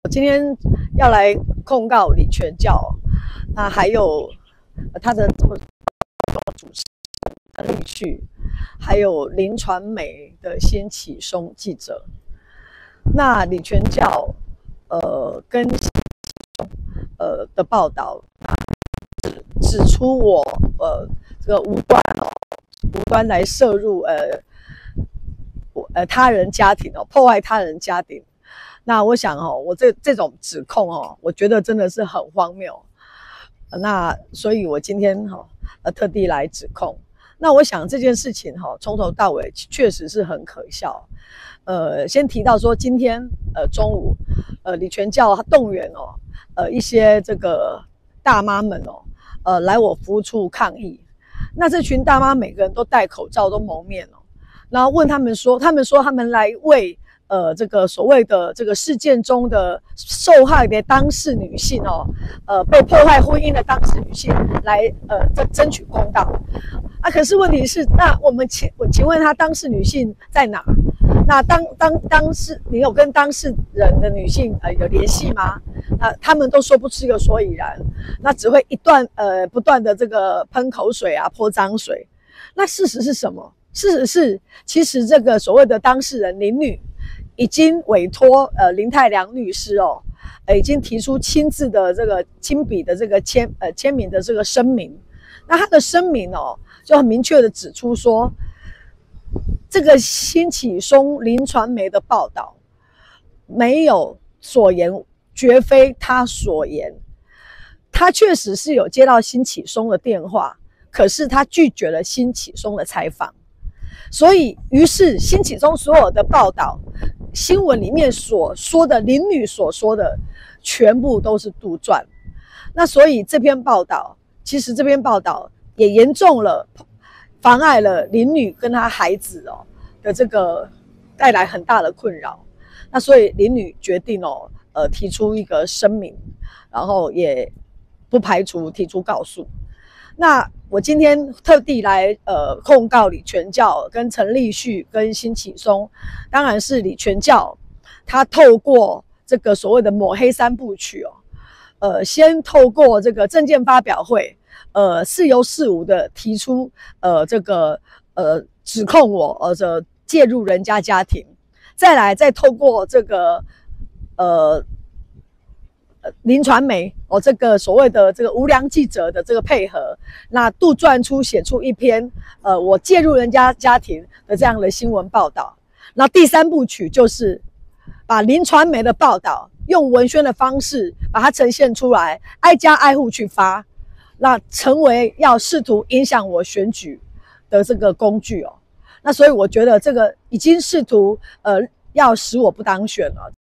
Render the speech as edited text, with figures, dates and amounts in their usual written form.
今天要来控告李全教，那还有他的主持人李旭，还有林传媒的辛启松记者。那李全教跟的报道指出我这个无端来涉入他人家庭破坏他人家庭。那我想我这种指控我觉得真的是很荒谬。那所以我今天特地来指控。那我想这件事情从头到尾确实是很可笑。先提到说今天中午李全教他动员一些这个大妈们来我服务处抗议。那这群大妈每个人都戴口罩都蒙面然后问他们说他们来为这个所谓的这个事件中的受害的当事女性被破坏婚姻的当事女性来争取公道可是问题是，那我请问他当事女性在哪？那你有跟当事人的女性有联系吗？他们都说不出一个所以然，那只会不断的这个喷口水泼脏水。那事实是什么？事实是，其实这个所谓的当事人林女已经委托林泰良律师已经提出亲自的这个亲笔的这个签名的这个声明。那他的声明就很明确的指出说，这个辛启松林传媒的报道没有所言，绝非他所言。他确实是有接到辛启松的电话，可是他拒绝了辛启松的采访。所以于是辛启松所有的报道新闻里面所说的林女所说的全部都是杜撰。那所以这篇报道也严重了妨碍了林女跟她孩子的这个带来很大的困扰。那所以林女决定提出一个声明，然后也不排除提出告诉。那我今天特地来控告李全教跟陈立旭跟辛启松。当然是李全教他透过这个所谓的抹黑三部曲先透过这个政见发表会似有似无的提出这个指控我介入人家家庭，再透过这个林传媒这个所谓的这个无良记者的这个配合，那杜撰出写出一篇我介入人家家庭的这样的新闻报道。那第三部曲就是把林传媒的报道用文宣的方式把它呈现出来，挨家挨户去发，那成为要试图影响我选举的这个工具那所以我觉得这个已经试图要使我不当选了。